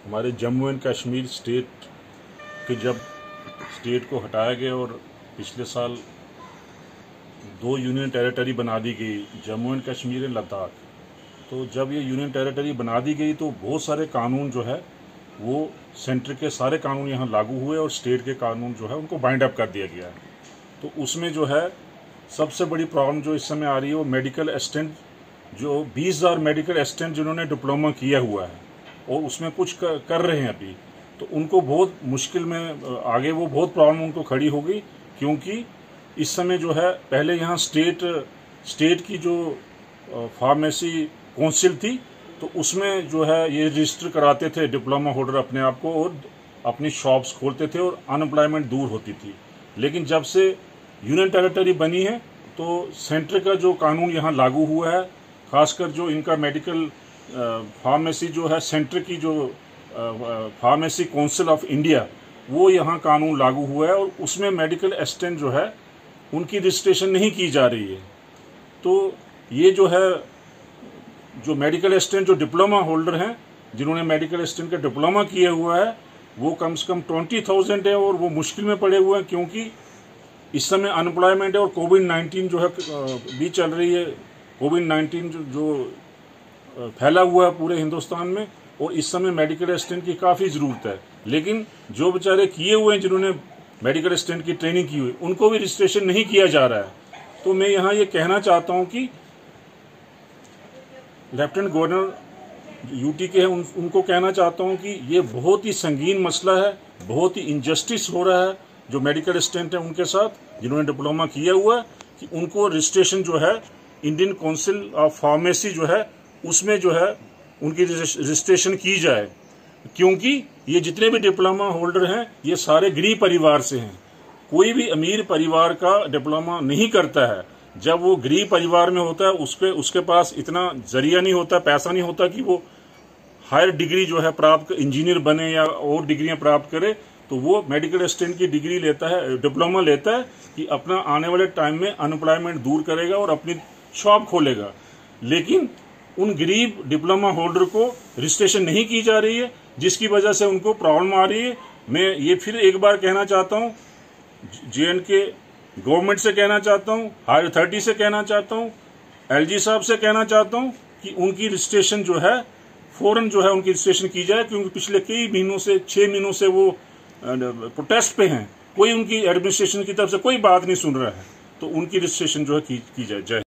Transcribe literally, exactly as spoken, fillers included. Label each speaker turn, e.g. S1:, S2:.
S1: हमारे Jammu and Kashmir state के जब स्टेट को हटाया गया और पिछले साल दो यूनियन टेरिटरी बना दी गई, जम्मू एंड कश्मीर और लद्दाख। तो जब ये यूनियन टेरिटरी बना दी गई तो बहुत सारे कानून जो है वो सेंटर के सारे कानून यहाँ लागू हुए और स्टेट के कानून जो है उनको बाइंड अप कर दिया गया है। तो उसमें जो है सबसे बड़ी प्रॉब्लम जो इस समय आ रही है वो मेडिकल असिस्टेंट, जो बीस हज़ार मेडिकल असिस्टेंट जिन्होंने डिप्लोमा किया हुआ है और उसमें कुछ कर, कर रहे हैं अभी, तो उनको बहुत मुश्किल में आगे वो बहुत प्रॉब्लम उनको खड़ी होगी, क्योंकि इस समय जो है पहले यहाँ स्टेट स्टेट की जो फार्मेसी काउंसिल थी तो उसमें जो है ये रजिस्टर कराते थे डिप्लोमा होल्डर अपने आप को और अपनी शॉप्स खोलते थे और अनएम्प्लॉयमेंट दूर होती थी। लेकिन जब से यूनियन टेरिटरी बनी है तो सेंटर का जो कानून यहाँ लागू हुआ है, खासकर जो इनका मेडिकल फार्मेसी जो है सेंटर की जो फार्मेसी काउंसिल ऑफ इंडिया, वो यहाँ कानून लागू हुआ है और उसमें मेडिकल असिस्टेंट जो है उनकी रजिस्ट्रेशन नहीं की जा रही है। तो ये जो है जो मेडिकल असिस्टेंट जो डिप्लोमा होल्डर हैं, जिन्होंने मेडिकल असिस्टेंट का डिप्लोमा किया हुआ है, वो कम से कम ट्वेंटी थाउजेंड है और वो मुश्किल में पड़े हुए हैं, क्योंकि इस समय अनएम्प्लॉयमेंट है और कोविड नाइन्टीन जो है भी चल रही है। कोविड नाइन्टीन जो, जो फैला हुआ है पूरे हिंदुस्तान में और इस समय मेडिकल असिस्टेंट की काफ़ी ज़रूरत है। लेकिन जो बेचारे किए हुए हैं, जिन्होंने मेडिकल असिस्टेंट की ट्रेनिंग की हुई, उनको भी रजिस्ट्रेशन नहीं किया जा रहा है। तो मैं यहाँ ये कहना चाहता हूँ कि लेफ्टिनेंट गवर्नर यूटी के हैं, उन, उनको कहना चाहता हूँ कि ये बहुत ही संगीन मसला है, बहुत ही इनजस्टिस हो रहा है जो मेडिकल असिस्टेंट है उनके साथ, जिन्होंने डिप्लोमा किया हुआ है, कि उनको रजिस्ट्रेशन जो है इंडियन काउंसिल ऑफ फार्मेसी जो है उसमें जो है उनकी रजिस्ट्रेशन की जाए, क्योंकि ये जितने भी डिप्लोमा होल्डर हैं ये सारे गरीब परिवार से हैं। कोई भी अमीर परिवार का डिप्लोमा नहीं करता है। जब वो गरीब परिवार में होता है उसके उसके पास इतना जरिया नहीं होता, पैसा नहीं होता कि वो हायर डिग्री जो है प्राप्त इंजीनियर बने या और डिग्रियां प्राप्त करे, तो वो मेडिकल असिस्टेंट की डिग्री लेता है, डिप्लोमा लेता है कि अपना आने वाले टाइम में अनएम्प्लॉयमेंट दूर करेगा और अपनी शॉप खोलेगा। लेकिन उन गरीब डिप्लोमा होल्डर को रजिस्ट्रेशन नहीं की जा रही है, जिसकी वजह से उनको प्रॉब्लम आ रही है। मैं ये फिर एक बार कहना चाहता हूँ, जे एंड के गवर्नमेंट से कहना चाहता हूँ, हायर अथॉरिटी से कहना चाहता हूँ, एलजी साहब से कहना चाहता हूँ कि उनकी रजिस्ट्रेशन जो है फौरन जो है उनकी रजिस्ट्रेशन की जाए, क्योंकि पिछले कई महीनों से छह महीनों से वो प्रोटेस्ट पे हैं। कोई उनकी एडमिनिस्ट्रेशन की तरफ से कोई बात नहीं सुन रहा है, तो उनकी रजिस्ट्रेशन जो है की, की जाए। जय